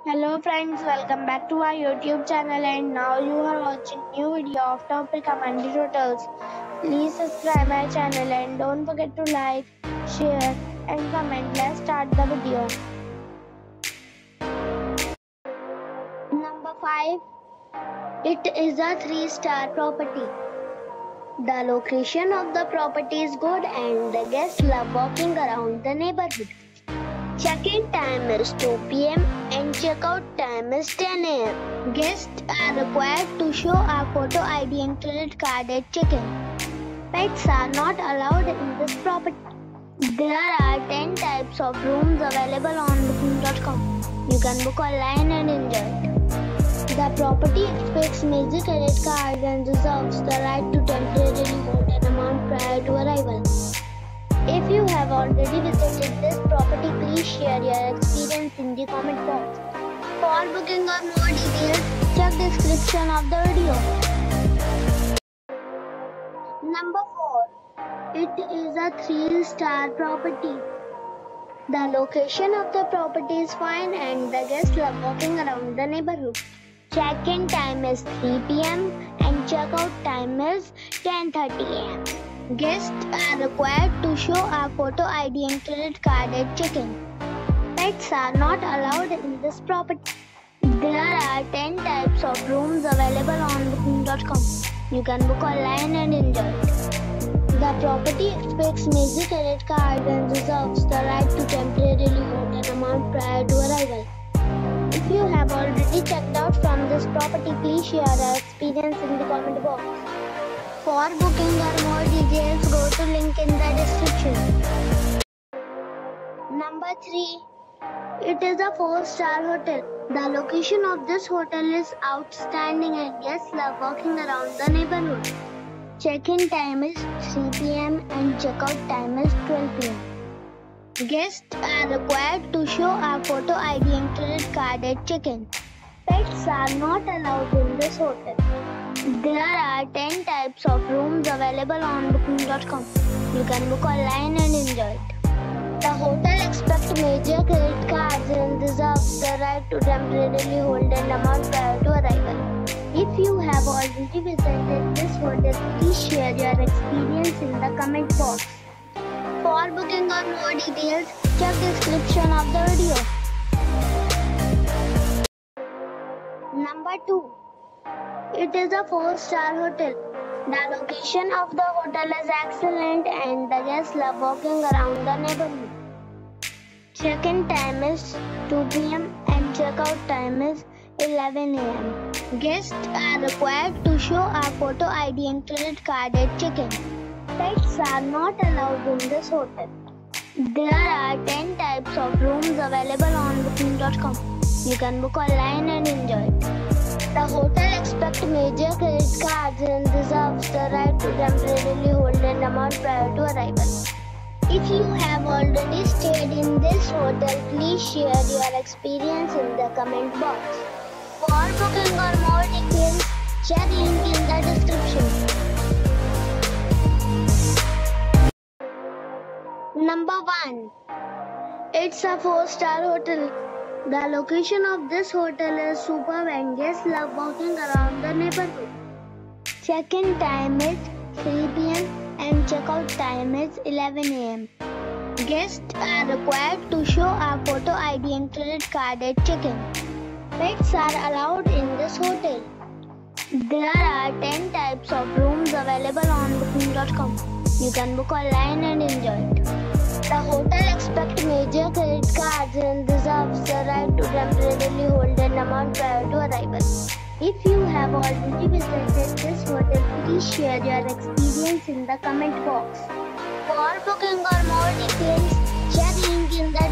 Hello friends, welcome back to our YouTube channel and now you are watching new video of Top Recommended Hotels. Please subscribe my channel and don't forget to like, share and comment. Let's start the video. Number 5. It is a 3-star property. The location of the property is good and the guests love walking around the neighborhood. Check-in time is 2 p.m. and check-out time is 10 a.m. Guests are required to show a photo ID and credit card at check-in. Pets are not allowed in this property. There are 10 types of rooms available on booking.com. You can book online and enjoy it. The property expects major credit cards and reserves the right to temporarily hold an amount prior to arrival. If you have already visited this property, please share your experience in the comment box. For booking or more details, check the description of the video. Number 4. It is a 3-star property. The location of the property is fine and the guests love walking around the neighborhood. Check-in time is 3 p.m. and check-out time is 10:30 a.m. Guests are required to show a photo ID and credit card at check-in. Pets are not allowed in this property. There are 10 types of rooms available on booking.com. You can book online and enjoy it. The property expects major credit cards and reserves the right to temporarily hold an amount prior to arrival. If you have already checked out from this property, please share your experience in the comment box. For booking or more details, go to link in the description. Number 3. It is a 4-star hotel. The location of this hotel is outstanding and guests love walking around the neighborhood. Check-in time is 3 p.m. and check-out time is 12 p.m. Guests are required to show a photo ID and credit card at check-in. Pets are not allowed in this hotel. There are 10 types of rooms available on booking.com. You can book online and enjoy it. The hotel expects major credit cards and reserves the right to temporarily hold an amount prior to arrival. If you have already visited this hotel, please share your experience in the comment box. For booking or more details, check the description of the video. Number 2. It is a 4-star hotel. The location of the hotel is excellent and the guests love walking around the neighborhood. Check-in time is 2 p.m. and check-out time is 11 a.m. Guests are required to show a photo ID and credit card at check-in. Pets are not allowed in this hotel. There are 10 types of rooms available on booking.com. You can book online and enjoy it. The hotel expects major credit cards and reserves the right to temporarily hold an amount prior to arrival. If you have already stayed in this hotel, please share your experience in the comment box. For booking or more details, check link in the description. Number 1. It's a 4-star hotel. The location of this hotel is superb and guests love walking around the neighborhood. Check-in time is 3 p.m. and check-out time is 11 a.m. Guests are required to show a photo ID and credit card at check-in. Pets are allowed in this hotel. There are 10 types of rooms available on booking.com. You can book online and enjoy it. The hotel expects major credit cards and reserves the right to temporarily hold an amount prior to arrival. If you have already visited this hotel, please share your experience in the comment box. For booking or more details, check link in the